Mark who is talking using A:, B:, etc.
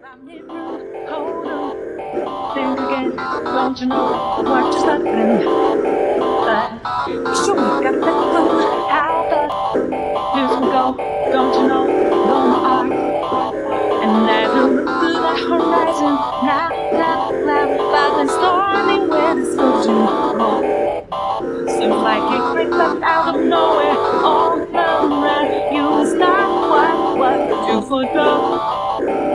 A: I'm here, hold on, think again. Don't you know what just happened? Sure, got that clue how the years will go. Don't you know, you're my art. And as I look to the horizon, now got cloud, but then stormy where the ocean roll. Seems like it creeps up out of nowhere, all around. You stop what you forgot.